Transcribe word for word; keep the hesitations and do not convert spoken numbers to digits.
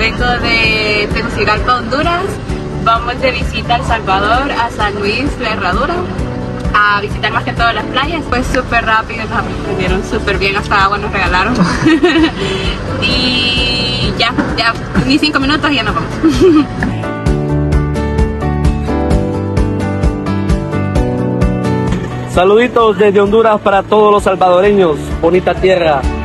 Vengo de Tegucigalpa, Honduras. Vamos de visita a El Salvador, a San Luis, La Herradura, a visitar más que todas las playas. Fue súper rápido, nos atendieron súper bien, hasta agua nos regalaron. Y ya, ya, ni cinco minutos y ya nos vamos. Saluditos desde Honduras para todos los salvadoreños. Bonita tierra.